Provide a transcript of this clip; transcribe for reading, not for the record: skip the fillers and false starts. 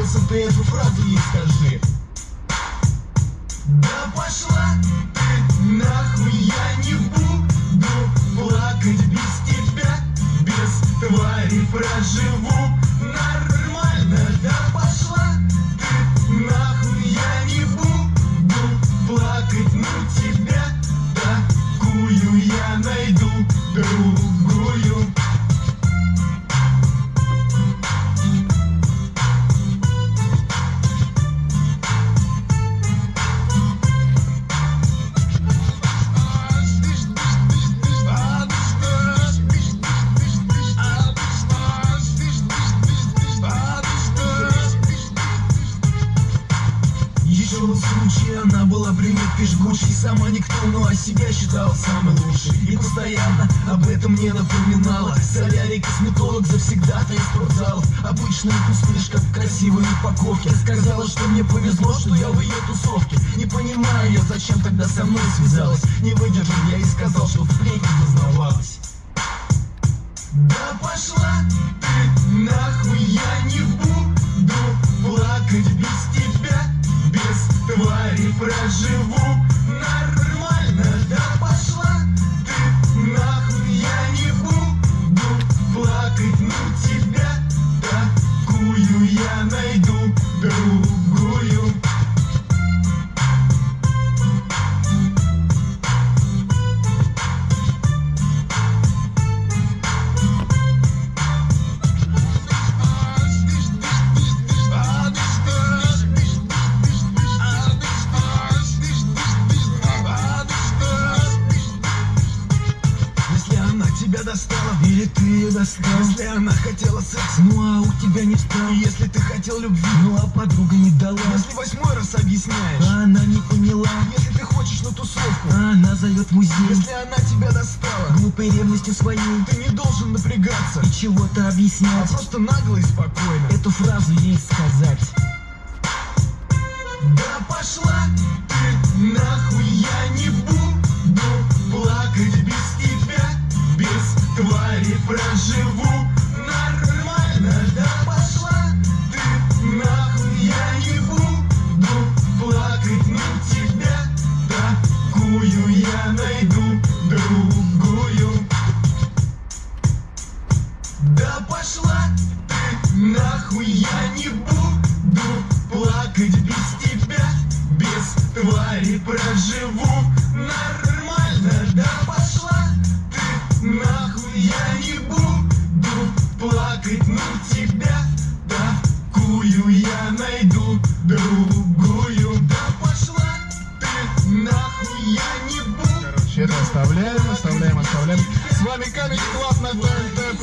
голосом ты эту фразу ей скажи. Да пошла ты нахуй, я не буду плакать без тебя, без твари проживу нормально. Да пошла ты нахуй, я не буду плакать, ну тебя такую я найду другую. Случае она была примет пешгучей, сама никто, но о себя считала самой лучшей. И постоянно об этом мне напоминала. Солярий, косметолог, завсегда-то из спортзалов. Обычная пустышка в красивой упаковке. Сказала, что мне повезло, что я в ее тусовке. Не понимаю я, зачем тогда со мной связалась. Не выдержал я и сказал, что впредь не дознавалась. Да пошла ты нахуй, я не буду плакать без тебя, без твари проживу нормально. Да пошла ты нахуй, я не буду плакать, ну тебя такую я найду другую. Тебя достала, или ты ее достал? Если она хотела секса, ну а у тебя не встал. Если ты хотел любви, ну а подруга не дала. Если 8-й раз объясняешь, а она не поняла. Если ты хочешь на тусовку, а она зовет в музей. Если она тебя достала глупой ревностью своей, ты не должен напрягаться и чего-то объяснять, а просто нагло и спокойно эту фразу ей сказать. Да пошла ты нахуй, я не буду плакать без тебя, без твари проживу нормально. Да пошла ты нахуй, я не буду плакать, ну тебя такую я найду другую. Да пошла ты нахуй, я не буду плакать без тебя, без твари проживу нормально. Да пошла ты нахуй, я не буду плакать, ну тебя такую я найду другую. Да пошла ты нахуй, я не буду. Короче, это оставляем. С вами Comedy Club на ТНТ.